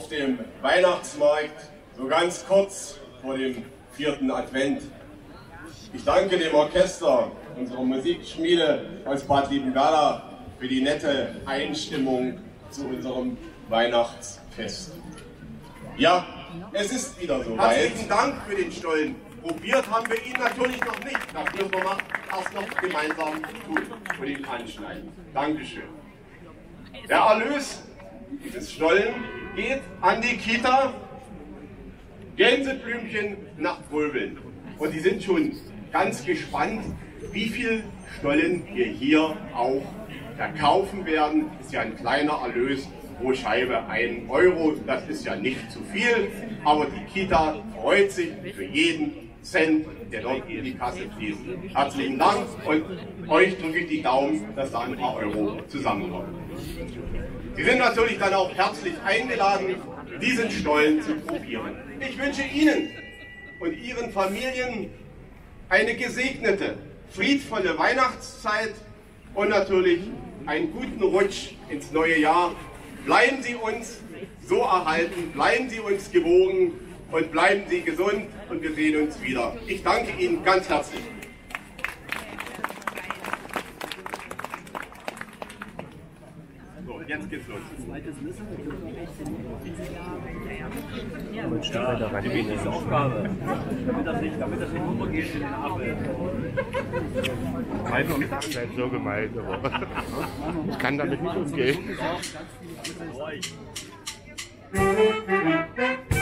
auf dem Weihnachtsmarkt, so ganz kurz vor dem 4. Advent. Ich danke dem Orchester unserer Musikschmiede aus Bad Liebenwerda für die nette Einstimmung zu unserem Weihnachtsfest. Ja, es ist wieder soweit. Herzlichen Dank für den Stollen. Probiert haben wir ihn natürlich noch nicht. Das müssen wir erst noch gemeinsam tun und ihn anschneiden. Dankeschön. Der Erlös dieses Stollen geht an die Kita Gänseblümchen nach Pröbeln. Und die sind schon ganz gespannt, wie viel Stollen wir hier auch verkaufen werden. Ist ja ein kleiner Erlös pro Scheibe 1 Euro. Das ist ja nicht zu viel, aber die Kita freut sich für jeden Cent, der dort in die Kasse fließt. Herzlichen Dank und euch drücke ich die Daumen, dass da ein paar Euro zusammenkommen. Sie sind natürlich dann auch herzlich eingeladen, diesen Stollen zu probieren. Ich wünsche Ihnen und Ihren Familien eine gesegnete, friedvolle Weihnachtszeit und natürlich einen guten Rutsch ins neue Jahr. Bleiben Sie uns so erhalten, bleiben Sie uns gewogen und bleiben Sie gesund und wir sehen uns wieder. Ich danke Ihnen ganz herzlich. So, jetzt geht's los. Diese Aufgabe, damit das nicht untergeht in den Apfel. Einfach mit Abseits so gemeint, aber ich kann damit nicht umgehen.